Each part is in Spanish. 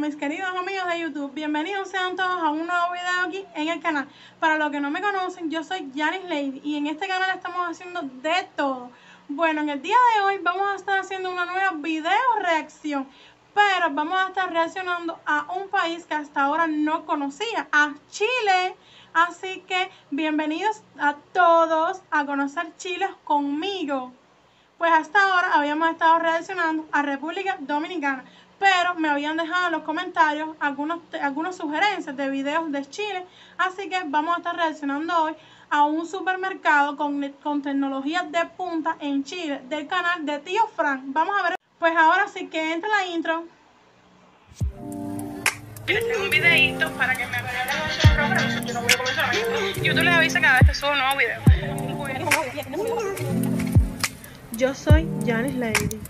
mis queridos amigos de YouTube, bienvenidos sean todos a un nuevo video aquí en el canal. Para los que no me conocen, yo soy Janice Lady y en este canal estamos haciendo de todo. Bueno, en el día de hoy vamos a estar haciendo una nueva video reacción, pero vamos a estar reaccionando a un país que hasta ahora no conocía, a Chile. Así que bienvenidos a todos a conocer Chile conmigo. Pues hasta ahora habíamos estado reaccionando a República Dominicana, pero me habían dejado en los comentarios algunas sugerencias de videos de Chile, así que vamos a estar reaccionando hoy a un supermercado con tecnología de punta en Chile, del canal de Tío Frank. Vamos a ver, pues ahora sí que entra la intro. Este un videito para que me vean el programa. Yo no voy a comenzar. YouTube les avisa cada vez que subo un nuevo video. Yo soy Janice Lady.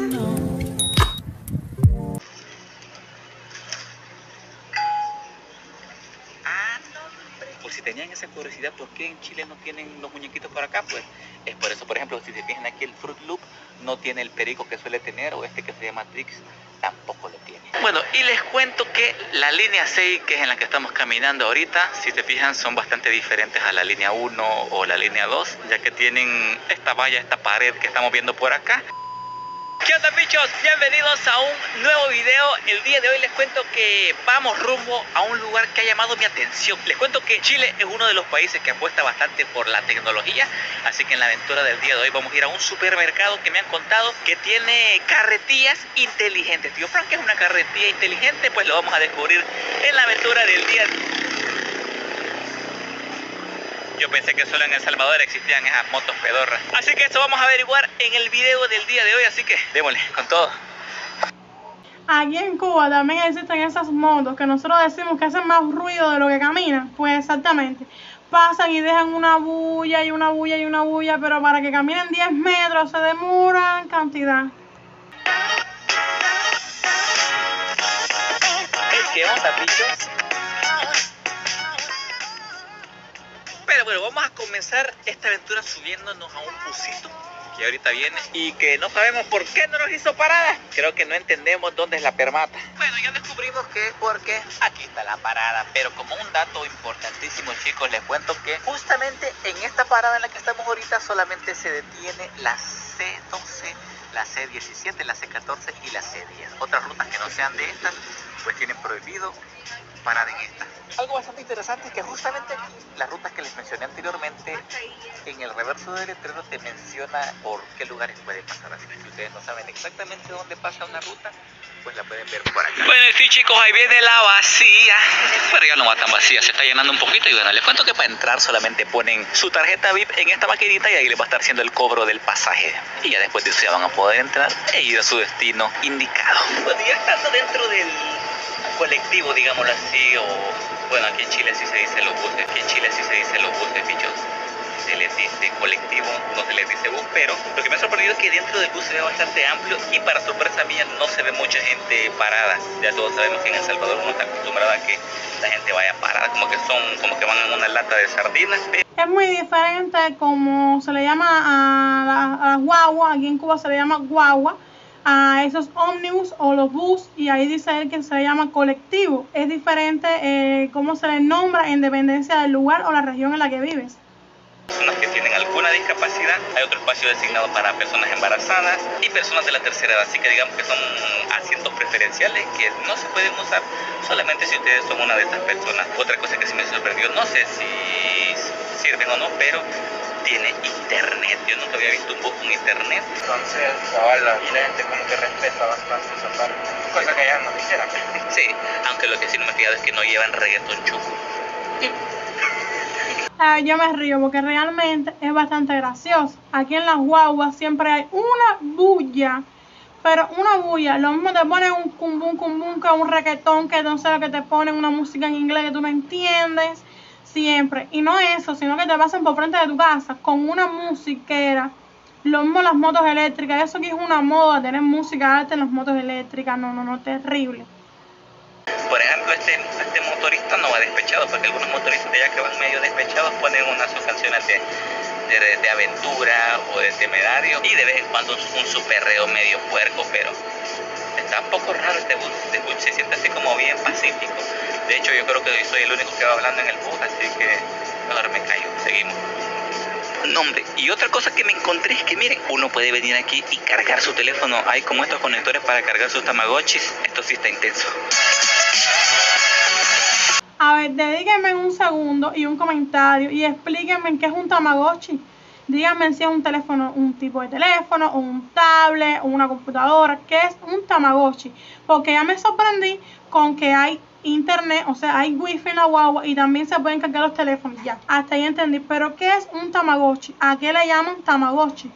Por si tenían esa curiosidad, ¿por qué en Chile no tienen los muñequitos por acá? Pues es por eso. Por ejemplo, si se fijan aquí, el Fruit Loop no tiene el perico que suele tener, o este que se llama Trix tampoco lo tiene. Bueno, y les cuento que la línea 6, que es en la que estamos caminando ahorita, si se fijan, son bastante diferentes a la línea 1 o la línea 2, ya que tienen esta valla, esta pared que estamos viendo por acá. ¿Qué onda, bichos? Bienvenidos a un nuevo video. El día de hoy les cuento que vamos rumbo a un lugar que ha llamado mi atención. Les cuento que Chile es uno de los países que apuesta bastante por la tecnología, así que en la aventura del día de hoy vamos a ir a un supermercado que me han contado que tiene carretillas inteligentes. Tío Frank, ¿qué es una carretilla inteligente? Pues lo vamos a descubrir en la aventura del día de hoy. Yo pensé que solo en El Salvador existían esas motos pedorras. Así que esto vamos a averiguar en el video del día de hoy. Así que démosle con todo. Aquí en Cuba también existen esas motos que nosotros decimos que hacen más ruido de lo que caminan. Pues exactamente. Pasan y dejan una bulla y una bulla y una bulla, pero para que caminen 10 metros se demoran cantidad. ¿Qué onda, bichos? Pero bueno, vamos a comenzar esta aventura subiéndonos a un busito que ahorita viene y que no sabemos por qué no nos hizo parada. Creo que no entendemos dónde es la fermata. Bueno, ya descubrimos que es porque aquí está la parada. Pero como un dato importantísimo, chicos, les cuento que justamente en esta parada en la que estamos ahorita solamente se detiene la C12, la C17, la C14 y la C10. Otras rutas que no sean de estas, pues tienen prohibido parar en esta. Algo bastante interesante es que justamente aquí, las rutas que les mencioné anteriormente, en el reverso del letrero te menciona por qué lugares puede pasar. Así que si ustedes no saben exactamente dónde pasa una ruta, pues la pueden ver por acá. Bueno, sí, chicos, ahí viene la vacía. Pero ya no va tan vacía, se está llenando un poquito. Y bueno, les cuento que para entrar solamente ponen su tarjeta VIP en esta maquinita y ahí les va a estar haciendo el cobro del pasaje. Y ya después de eso ya van a poder entrar e ir a su destino indicado. Bueno, ya estando dentro del colectivo, digámoslo así, o bueno, aquí en Chile sí se dice los buses, bichos. Se les dice colectivo, no se les dice bus, pero lo que me ha sorprendido es que dentro del bus se ve bastante amplio y para sorpresa mía no se ve mucha gente parada. Ya todos sabemos que en El Salvador uno está acostumbrado a que la gente vaya parada, como que van en una lata de sardinas. Es muy diferente como se le llama a las guaguas, aquí en Cuba se le llama guagua, a esos ómnibus o los bus, y ahí dice él que se le llama colectivo. Es diferente cómo se le nombra en dependencia del lugar o la región en la que vives. Personas que tienen alguna discapacidad, hay otro espacio designado para personas embarazadas y personas de la tercera edad, así que digamos que son asientos preferenciales que no se pueden usar solamente si ustedes son una de estas personas. Otra cosa que sí me sorprendió, no sé si sirven o no, pero tiene internet. Yo nunca había visto un bus con internet. Entonces, y la gente como que respeta bastante esa parte, cosa que ya no quisiera. Sí, aunque lo que sí no me he fijado es que no llevan reggaetón chuco. Yo me río porque realmente es bastante gracioso. Aquí en las guaguas siempre hay una bulla, pero una bulla. Lo mismo te ponen un cumbum, que un reggaetón, que no sé lo que te ponen, una música en inglés que tú no entiendes. Siempre, y no eso, sino que te pasan por frente de tu casa con una musiquera. Lo mismo las motos eléctricas, eso aquí es una moda, tener música alta en las motos eléctricas, no, terrible. Por ejemplo, este motorista no va despechado, porque algunos motoristas ya que van medio despechados ponen unas canciones de aventura o de temerario, y de vez en cuando un superreo medio puerco, pero está un poco raro este bus, se siente así como yo creo que soy el único que va hablando en el bus, así que ahora me callo. Seguimos. No, hombre, y otra cosa que me encontré es que miren, uno puede venir aquí y cargar su teléfono. Hay como estos conectores para cargar sus tamagotchis. Esto sí está intenso. A ver, dedíquenme un segundo y un comentario y explíquenme qué es un tamagotchi. Díganme si es un teléfono, un tipo de teléfono, o un tablet, o una computadora. ¿Qué es un tamagotchi? Porque ya me sorprendí con que hay internet, o sea, hay wifi en la guagua y también se pueden cargar los teléfonos. Ya, hasta ahí entendí. Pero ¿qué es un tamagotchi? ¿A qué le llaman tamagotchi?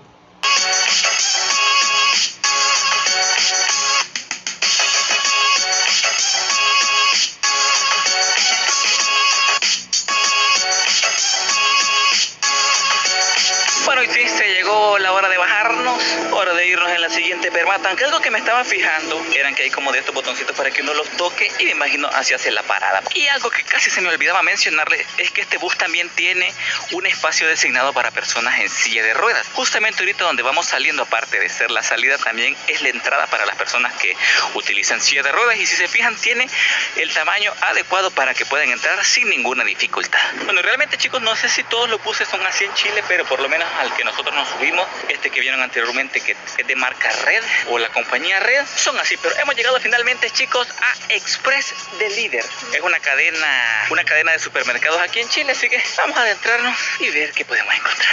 Bueno, y sí, se llegó la hora de bajarnos, hora de irnos en la siguiente fermata. Aunque algo que me estaba fijando eran que hay como de estos botoncitos para que uno los toque y me imagino así hace la parada. Y algo que casi se me olvidaba mencionarles es que este bus también tiene un espacio designado para personas en silla de ruedas. Justamente ahorita donde vamos saliendo, aparte de ser la salida, también es la entrada para las personas que utilizan silla de ruedas. Y si se fijan, tiene el tamaño adecuado para que puedan entrar sin ninguna dificultad. Bueno, realmente, chicos, no sé si todos los buses son así en Chile, pero por lo menos al que nosotros nos subimos, este que vieron anteriormente, que es de marca Red o la compañía Red, son así. Pero hemos llegado finalmente, chicos, a Express Delivery. Es una cadena de supermercados aquí en Chile, así que vamos a adentrarnos y ver qué podemos encontrar.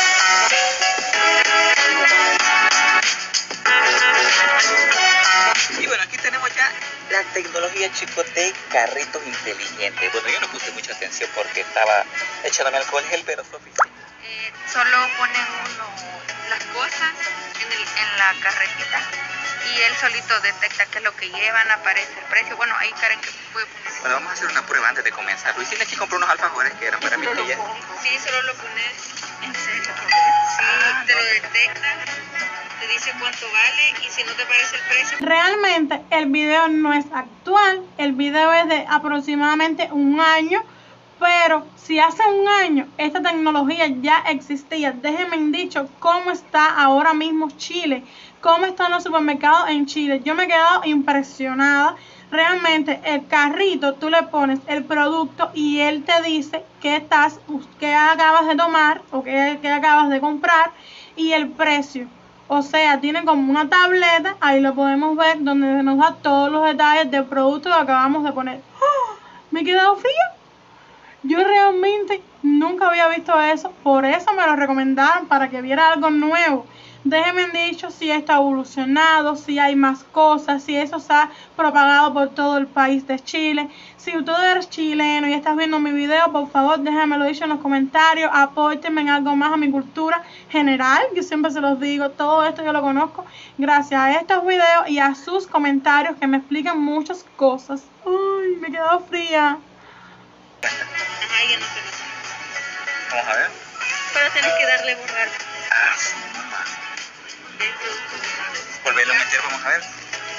Y bueno, aquí tenemos ya la tecnología, chicos, de carritos inteligentes. Bueno, yo no puse mucha atención porque estaba echándome alcohol gel, pero Sofi sí. Solo ponen uno las cosas en la carretita y él solito detecta qué es lo que llevan, aparece el precio. Bueno, ahí Karen que puede poner. Bueno, vamos a hacer una prueba antes de comenzar. Luis tiene que comprar unos alfajores que eran para mi tía. Sí, solo lo pones. ¿En serio? Sí, te lo detecta, te dice cuánto vale y si no te parece el precio. Realmente el video no es actual, el video es de aproximadamente un año. Pero si hace un año esta tecnología ya existía, déjenme dicho cómo está ahora mismo Chile, cómo están los supermercados en Chile. Yo me he quedado impresionada. Realmente el carrito, tú le pones el producto y él te dice qué acabas de tomar o qué acabas de comprar y el precio. O sea, tiene como una tableta, ahí lo podemos ver, donde nos da todos los detalles del producto que acabamos de poner. ¡Oh! Me he quedado fría. Yo realmente nunca había visto eso, por eso me lo recomendaron para que viera algo nuevo. Déjenme dicho si esto ha evolucionado, si hay más cosas, si eso se ha propagado por todo el país de Chile. Si tú eres chileno y estás viendo mi video, por favor déjamelo dicho en los comentarios, apórtenme en algo más a mi cultura general, yo siempre se los digo, todo esto yo lo conozco gracias a estos videos y a sus comentarios que me explican muchas cosas. Uy, me he quedado fría. Ajá, ya no se lo. Vamos a ver. Pero tienes que darle borrar. Ah, sí, mamá. Volverlo a meter, vamos a ver.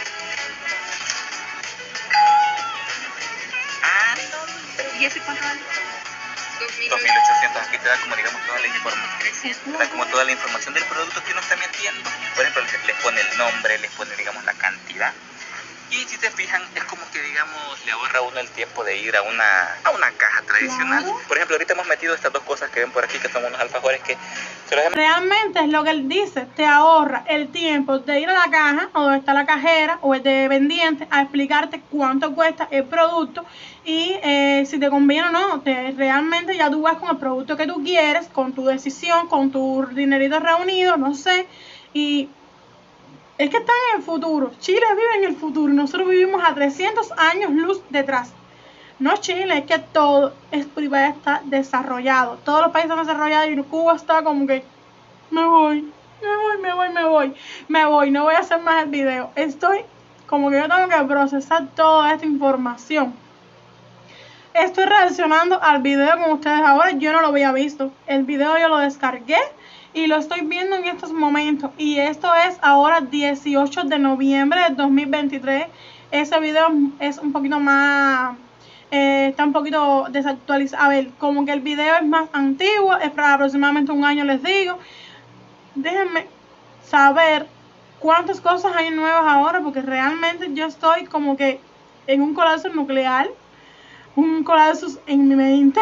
Ah, ¿Y ese cuánto vale? 2.800. Aquí te da como, digamos, toda la información. Te da como toda la información del producto que uno está metiendo. Por ejemplo, les pone el nombre, les pone, digamos, la cantidad. Y si te fijan, es como que, digamos, le ahorra a uno el tiempo de ir a una caja tradicional. Claro. Por ejemplo, ahorita hemos metido estas dos cosas que ven por aquí, que son unos alfajores que se los hemos... Realmente es lo que él dice, te ahorra el tiempo de ir a la caja, o donde está la cajera, o el de vendiente, a explicarte cuánto cuesta el producto, y si te conviene o no, realmente ya tú vas con el producto que tú quieres, con tu decisión, con tu dinerito reunido, no sé, y... Es que están en el futuro. Chile vive en el futuro. Nosotros vivimos a 300 años luz detrás. No Chile, es que todo está desarrollado. Todos los países están desarrollados y Cuba está como que me voy. No voy a hacer más el video. Estoy como que yo tengo que procesar toda esta información. Estoy reaccionando al video con ustedes ahora. Yo no lo había visto. El video yo lo descargué y lo estoy viendo en estos momentos. Y esto es ahora 18 de noviembre del 2023. Ese video es un poquito más... está un poquito desactualizado. A ver, como que el video es más antiguo. Es para aproximadamente un año, les digo. Déjenme saber cuántas cosas hay nuevas ahora. Porque realmente yo estoy como que en un colapso nuclear. un colapsus en mi mente.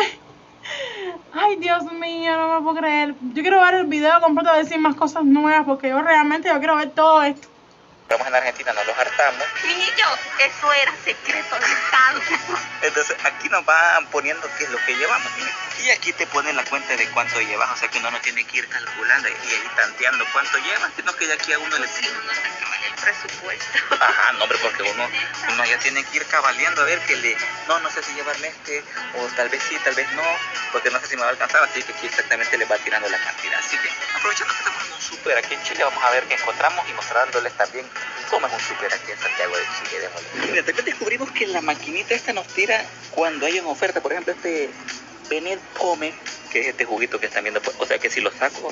Ay, Dios mío, no me puedo creer. Yo quiero ver el video completo a decir más cosas nuevas porque yo quiero ver todo esto. Estamos en Argentina, nos los hartamos. Niño, eso era secreto de Estado. Entonces aquí nos van poniendo qué es lo que llevamos. Y aquí te ponen la cuenta de cuánto llevas, o sea que uno no tiene que ir calculando y ahí tanteando cuánto llevas, sino que ya aquí a uno le Sí, uno saca el presupuesto. Ajá, no, hombre, porque uno ya tiene que ir cabaleando a ver que no sé si llevarme o tal vez sí, tal vez no, porque no sé si me va a alcanzar, así que aquí exactamente le va tirando la cantidad. Así que aprovechando que estamos en un súper aquí en Chile, vamos a ver qué encontramos y mostrándoles también cómo es un súper aquí en Santiago de Chile. Mira, también descubrimos que la maquinita esta nos tira cuando hay una oferta, por ejemplo este Benet Pome, que es este juguito que están viendo, o sea que si lo saco,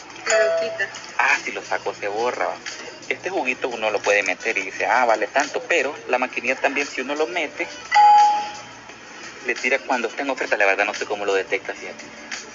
si lo saco se borra. Este juguito uno lo puede meter y dice, vale tanto, pero la maquinita también si uno lo mete, le tira cuando está en oferta. La verdad no sé cómo lo detecta, fíjate.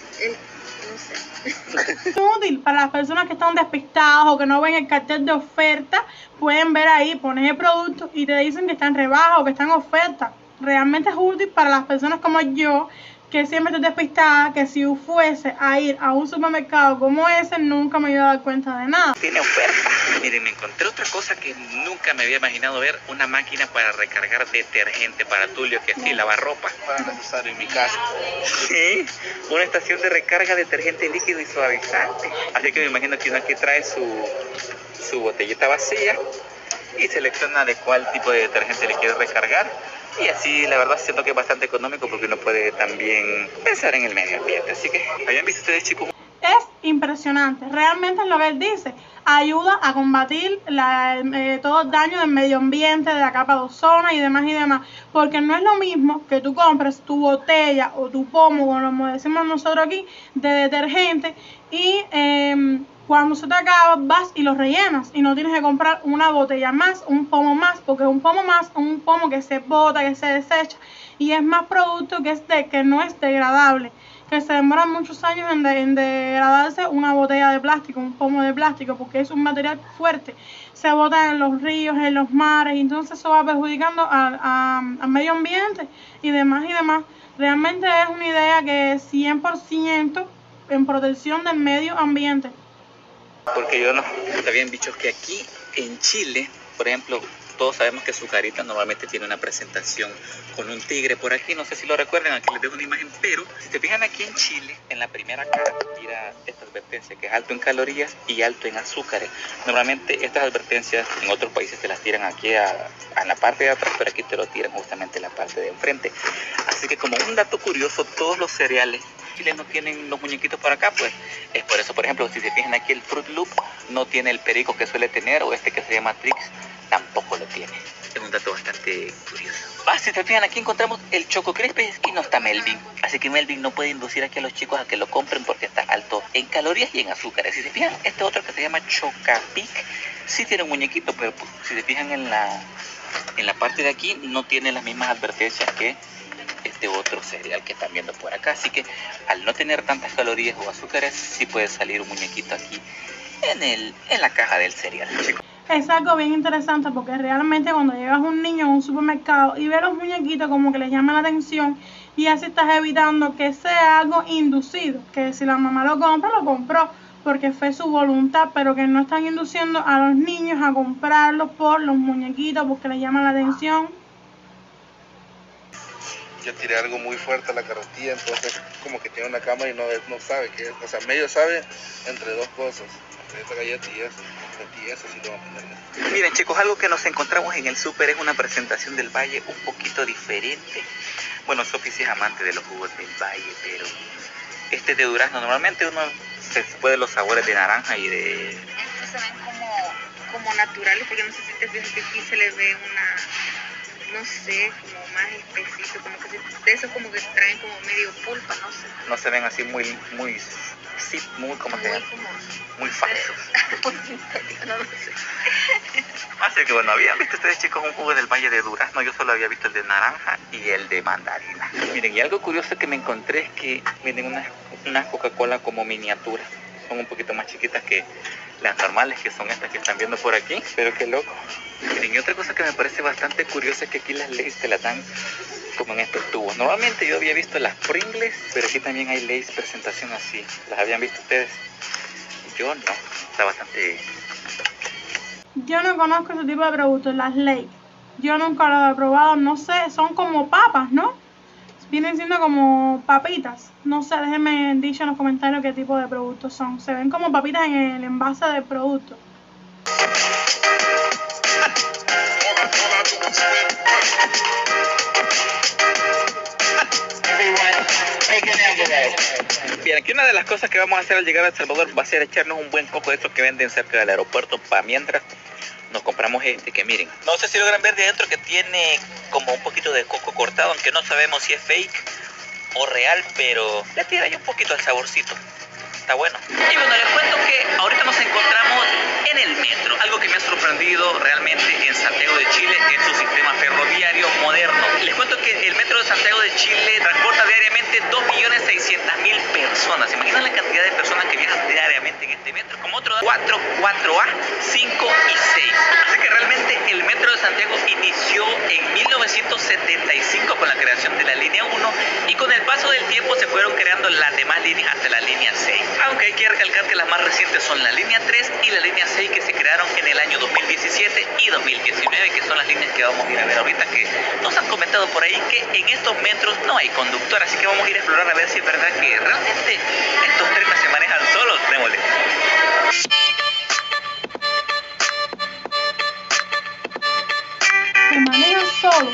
No sé. Es útil para las personas que están despistadas o que no ven el cartel de oferta, pueden ver ahí, pones el producto y te dicen que está en rebaja o que está en oferta. Realmente es útil para las personas como yo, que siempre estoy despistada, que si fuese a ir a un supermercado como ese, nunca me iba a dar cuenta de nada. Tiene oferta. Miren, me encontré otra cosa que nunca me había imaginado ver, una máquina para recargar detergente para Tulio, que sí, lavarropa. Para necesario en mi casa. Sí, una estación de recarga de detergente líquido y suavizante. Así que me imagino que uno aquí trae su botellita vacía y selecciona de cuál tipo de detergente le quiere recargar. Y así, la verdad, siento que es bastante económico porque uno puede también pensar en el medio ambiente. Así que, ¿habían visto ustedes, chicos? Es impresionante, realmente es lo que él dice, ayuda a combatir todo el daño del medio ambiente, de la capa de ozono y demás, porque no es lo mismo que tú compres tu botella o tu pomo, como decimos nosotros aquí, de detergente y cuando se te acaba vas y lo rellenas y no tienes que comprar una botella más, un pomo más, porque un pomo que se bota, que se desecha y es más producto que no es degradable, que se demora muchos años en degradarse una botella de plástico, un pomo de plástico, porque es un material fuerte, se bota en los ríos, en los mares, y entonces eso va perjudicando al medio ambiente y demás. Realmente es una idea que es 100% en protección del medio ambiente. Porque yo no habían dicho que aquí en Chile, por ejemplo, todos sabemos que Azucarita normalmente tiene una presentación con un tigre por aquí, no sé si lo recuerdan, aquí les dejo una imagen, pero si te fijan aquí en Chile, en la primera cara tira esta advertencia que es alto en calorías y alto en azúcares. Normalmente estas advertencias en otros países te las tiran aquí a la parte de atrás, pero aquí te lo tiran justamente en la parte de enfrente. Así que como un dato curioso, todos los cereales chilenos tienen los muñequitos por acá, pues es por eso, por ejemplo, si se fijan aquí el Fruit Loop no tiene el perico que suele tener, o este que se llama Trix tampoco lo tiene. Es un dato bastante curioso. Si se fijan, aquí encontramos el Choco Crispy y no está Melvin. Así que Melvin no puede inducir aquí a los chicos a que lo compren porque está alto en calorías y en azúcares. Si se fijan, este otro que se llama Chocapic sí tiene un muñequito, pero pues, si se fijan en la parte de aquí no tiene las mismas advertencias que este otro cereal que están viendo por acá. Así que al no tener tantas calorías o azúcares, sí puede salir un muñequito aquí en la caja del cereal. Es algo bien interesante porque realmente cuando llevas un niño a un supermercado y ve los muñequitos como que les llama la atención y así estás evitando que sea algo inducido, que si la mamá lo compra, lo compró porque fue su voluntad, pero que no están induciendo a los niños a comprarlo por los muñequitos porque les llama la atención. Yo tiré algo muy fuerte a la carretilla, entonces como que tiene una cámara y no sabe qué es. O sea, medio sabe entre dos cosas, entre esta galleta y eso. Y eso sí lo vamos a poner. Miren, chicos, algo que nos encontramos en el súper es una presentación del Valle un poquito diferente. Bueno, Sofi sí es amante de los jugos del Valle, pero este de durazno, normalmente uno se puede los sabores de naranja y de... Estos se ven como naturales, porque no sé si te fijas que aquí se le ve una, no sé, como más espesito, como que de esos como que traen como medio pulpa, no sé. No se ven así muy como se llama, muy falsos. No lo sé. Así que bueno, habían visto ustedes, chicos, un jugo del Valle de durazno. Yo solo había visto el de naranja y el de mandarina. Miren, y algo curioso que me encontré es que vienen unas Coca-Cola como miniatura. son un poquito más chiquitas que las normales, que son estas que están viendo por aquí. Pero qué loco. Miren, y otra cosa que me parece bastante curiosa es que aquí las Lay's te las dan como en estos tubos. Normalmente yo había visto las Pringles, pero aquí también hay Lay's presentación así. ¿Las habían visto ustedes? Yo no. Está bastante... Yo no conozco ese tipo de productos, las Lay's. Yo nunca lo he probado, no sé, son como papas, ¿no? Vienen siendo como papitas. No sé, déjenme dicho en los comentarios qué tipo de productos son. Se ven como papitas en el envase del producto. Bien, aquí una de las cosas que vamos a hacer al llegar a El Salvador va a ser echarnos un buen coco de estos que venden cerca del aeropuerto, para mientras nos compramos este, que miren, no sé si logran ver de adentro que tiene como un poquito de coco cortado, aunque no sabemos si es fake o real, pero le tira ahí un poquito al saborcito. Está bueno. Y bueno, les cuento que ahorita nos encontramos en el metro, algo que me ha sorprendido realmente en Santiago de Chile, en su sistema ferroviario moderno. Les cuento que el metro de Santiago de Chile transporta diariamente 2.600.000 personas. ¿Imaginan la cantidad de personas que viajan diariamente en este metro? Como otro 4, 4A, 5 y 6. Así que realmente el metro de Santiago inició en 1975 con la creación de la línea 1 y con el paso del tiempo se fueron creando las demás líneas hasta la línea 6. Aunque hay que recalcar que las más recientes son la línea 3 y la línea 6, que se crearon en el año 2017 y 2019, que son las líneas que vamos a ir a ver ahorita, que nos han comentado por ahí que en estos metros no hay conductor, así que vamos a ir a explorar a ver si es verdad que realmente estos trenes se manejan solos. Démosle. Se manejan solos.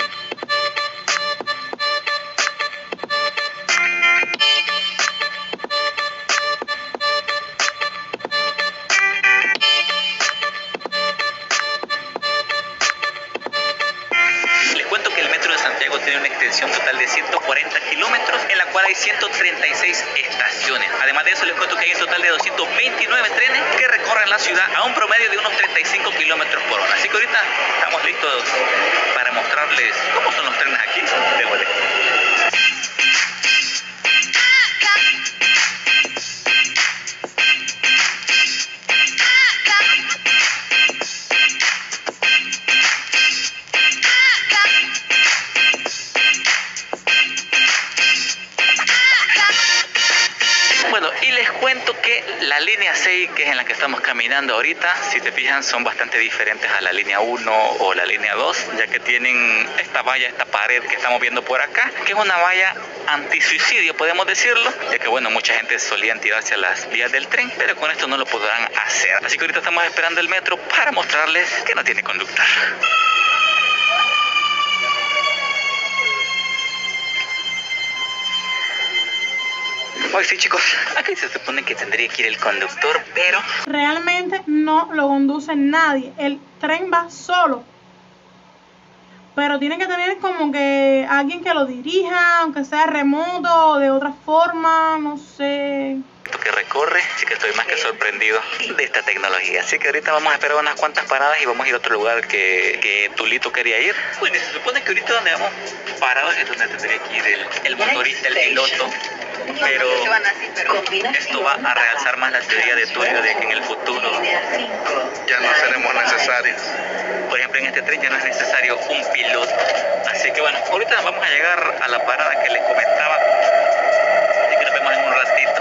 Tiene una extensión total de 140 kilómetros, en la cual hay 136 estaciones. Además de eso, les cuento que hay un total de 229 trenes que recorren la ciudad a un promedio de unos 35 kilómetros por hora. Así que ahorita estamos listos para mostrarles cómo son los trenes aquí. Démosle. Cuento que la línea 6, que es en la que estamos caminando ahorita, si te fijan, son bastante diferentes a la línea 1 o la línea 2, ya que tienen esta valla, esta pared que estamos viendo por acá, que es una valla antisuicidio, podemos decirlo, ya que bueno, mucha gente solía tirarse a las vías del tren, pero con esto no lo podrán hacer. Así que ahorita estamos esperando el metro para mostrarles que no tiene conductor. Hoy sí, chicos, aquí se supone que tendría que ir el conductor, pero realmente no lo conduce nadie. El tren va solo. Pero tiene que tener como que alguien que lo dirija, aunque sea remoto o de otra forma, no sé. Que recorre, así que estoy más que sorprendido de esta tecnología. Así que ahorita vamos a esperar unas cuantas paradas y vamos a ir a otro lugar que Tulito quería ir. Bueno, se supone que ahorita donde vamos parados es donde tendría que ir el motorista, el piloto. Pero esto va a realzar más la teoría de Tulio de que en el futuro ya no seremos necesarios. Por ejemplo, en este tren ya no es necesario un piloto. Así que bueno, ahorita vamos a llegar a la parada que les comentaba. Así que nos vemos en un ratito.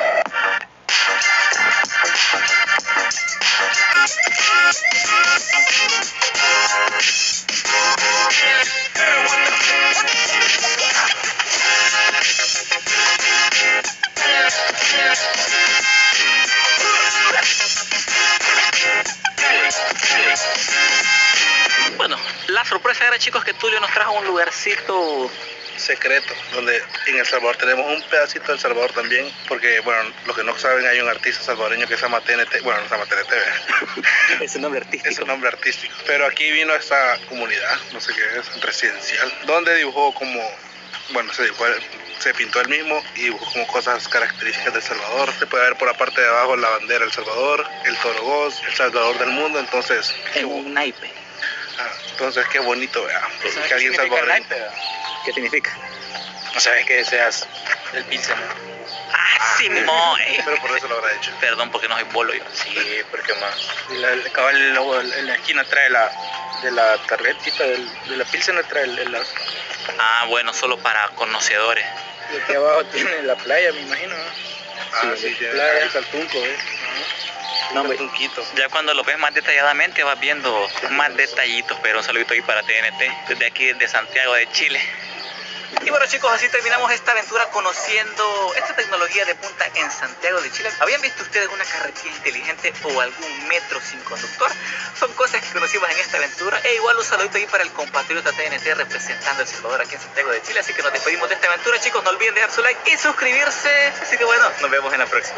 Bueno, la sorpresa era, chicos, que Tulio nos trajo un lugarcito secreto, donde en El Salvador tenemos un pedacito de El Salvador también, porque, bueno, los que no saben, hay un artista salvadoreño que se llama TNT, bueno, no se llama TNT, es un nombre artístico. Es un nombre artístico, pero aquí vino a esta comunidad, no sé qué es, residencial, donde dibujó como, bueno, se pintó él mismo y dibujó como cosas características de El Salvador. Se puede ver por la parte de abajo la bandera de El Salvador, el toro goz, El Salvador del mundo, entonces... Es un naipe. Entonces qué bonito, vea, que alguien salvadoreño... ¿Qué significa? No sabes qué deseas. El pizza. Ah, Simón. Pero por eso lo habrá hecho. Perdón porque no soy bolo yo. Sí, porque más. El cabal en la esquina trae de la carretita, de la Pilsener trae el lazo. Ah, bueno, solo para conocedores. Y aquí abajo tiene la playa, me imagino, ¿no? Sí, la ya. playa, Saltunco, No, hombre, Tunquito. ya cuando lo ves más detalladamente vas viendo más detallitos, pero un saludito ahí para TNT, desde aquí desde Santiago de Chile. Y bueno chicos, así terminamos esta aventura conociendo esta tecnología de punta en Santiago de Chile. ¿Habían visto ustedes una carretilla inteligente o algún metro sin conductor? Son cosas que conocimos en esta aventura. E igual un saludito ahí para el compatriota TNT representando a El Salvador aquí en Santiago de Chile. Así que nos despedimos de esta aventura chicos, no olviden dejar su like y suscribirse. Así que bueno, nos vemos en la próxima.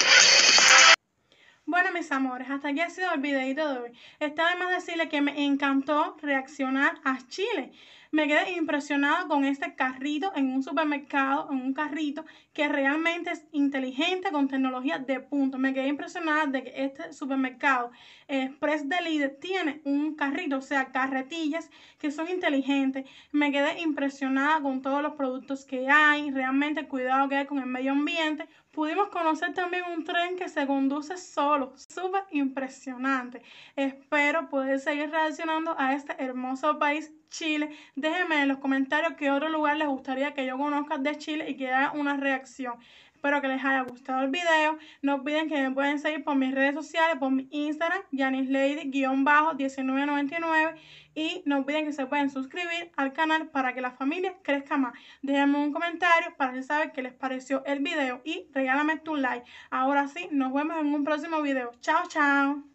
Bueno, mis amores, hasta aquí ha sido el videito de hoy. Está de más decirles que me encantó reaccionar a Chile. Me quedé impresionada con este carrito en un supermercado, en un carrito que realmente es inteligente con tecnología de punta. Me quedé impresionada de que este supermercado Express Deli tiene un carrito, o sea, carretillas que son inteligentes. Me quedé impresionada con todos los productos que hay, realmente el cuidado que hay con el medio ambiente. Pudimos conocer también un tren que se conduce solo, súper impresionante. Espero poder seguir reaccionando a este hermoso país, Chile. Déjenme en los comentarios qué otro lugar les gustaría que yo conozca de Chile y que haga una reacción. Espero que les haya gustado el video. No olviden que me pueden seguir por mis redes sociales, por mi Instagram, JanisLady_1999. Y no olviden que se pueden suscribir al canal para que la familia crezca más. Déjenme un comentario para saber qué les pareció el video y regálame tu like. Ahora sí, nos vemos en un próximo video. Chao, chao.